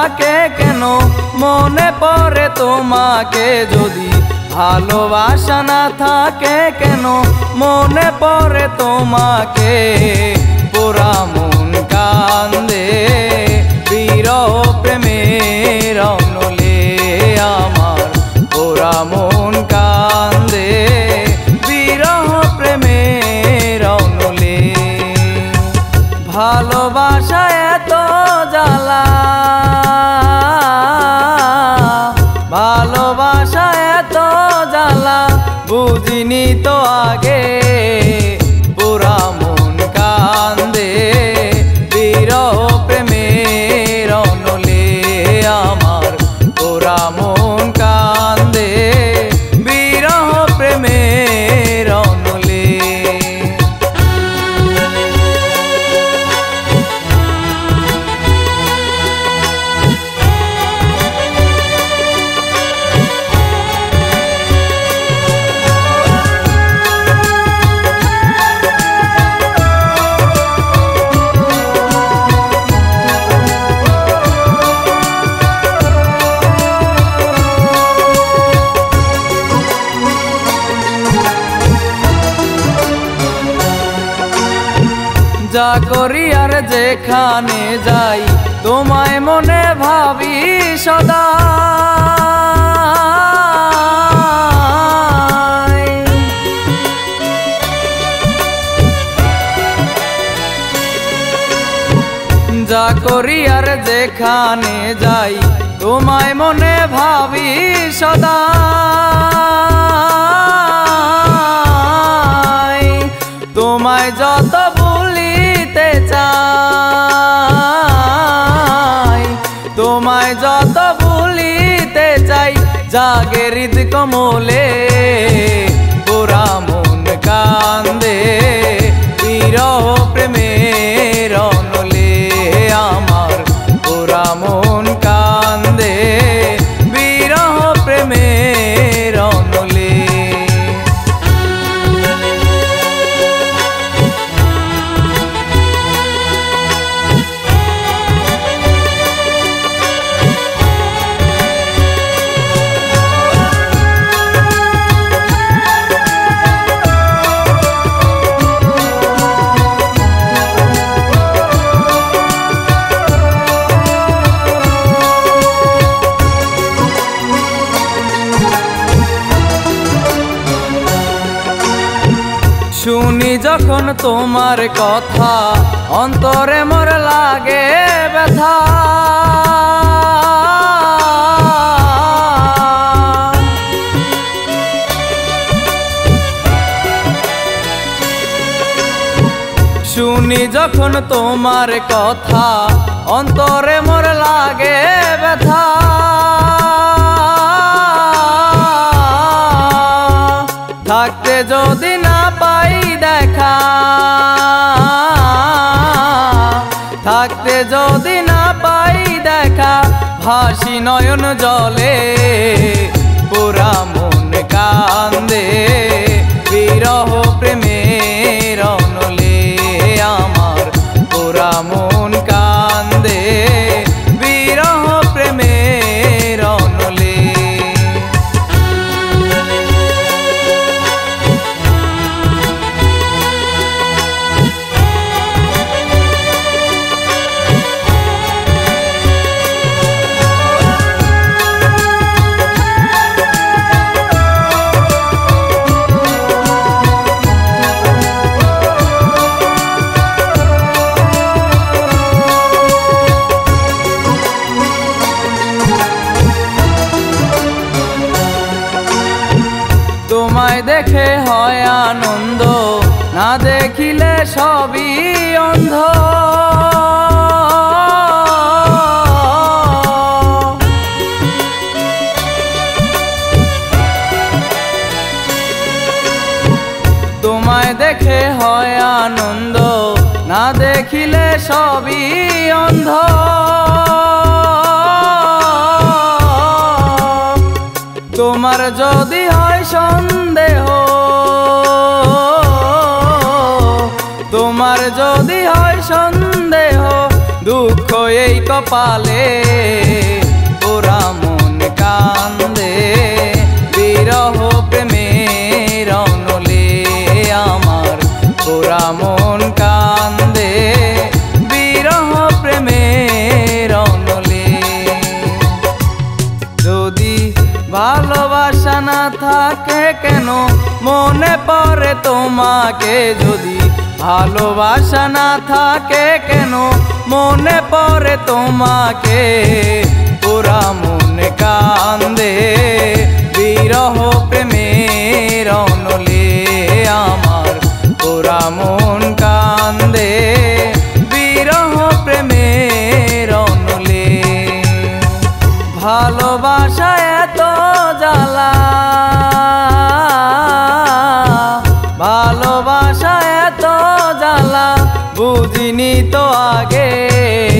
থাকে কেন মনে পড়ে তোমাকে যদি ভালোবাসা না থাকে কেন মনে পড়ে তোমাকে পোড়া মন কান্দে বিরহ প্রেমের অনলে আমার পোড়া মন কান্দে বিরহ প্রেমের অনলে ভালোবাসা এত জ্বালা ভালোবাসা এত জ্বালা বুঝিনি তো আগে পোড়া মন কান্দে বিরহ প্রেমের অনলে আমার পোড়া মন কান্দে বিরহ প্রেমের অনলে যা করি আর যেখানে যাই তোমায় মনে ভাবি সদা যা করি আর যেখানে যাই তোমায় মনে ভাবি সদা তোমায় যত ভুলিতে চাই তোমায় যত ভুলিতে চাই জাগে হৃদ কমলে পোড়া মন কান্দে বিরহ প্রেমের অনলে আমার পোড়া মন কান্দে বিরহ প্রেমের অনলে শুনি যখন তোমার কথা অন্তরে মোর লাগে ব্যথা শুনি যখন তোমার কথা অন্তরে মোর লাগে ব্যথা থাকতে যদি না পাই দেখা থাকতে যদি না পাই দেখা ভাসি নয়ন জলে পোড়া মন কান্দে বিরহ প্রেমের অনলে আমার পোড়া মন কান্দে বিরহ প্রেমের অনলে তোমায় দেখে হয় আনন্দ না দেখিলে সবই অন্ধ তোমায় দেখে হয় আনন্দ না দেখিলে সবই অন্ধ তোমার যদি হয় সন্দেহ তোমার যদি হয় সন্দেহ দুঃখ এই কপালে ওরা মন কান্দে বিরহ প্রেমের অনলে আমার ওরা মন কান্দে বিরহ প্রেমের অনলে। যদি ভালোবাসা না থাকে কেন মনে পড়ে তোমাকে, যদি ভালোবাসা না থাকে কেন মনে পড়ে তোমাকে, ওরা মন কান্দে বিরহ প্রেমের অনলে আমার ওরা মন কান্দে বিরহ প্রেমের অনলে। ভালোবাসা এত জ্বালা, ভালোবাসা এত জ্বালা বুঝিনি তো আগে।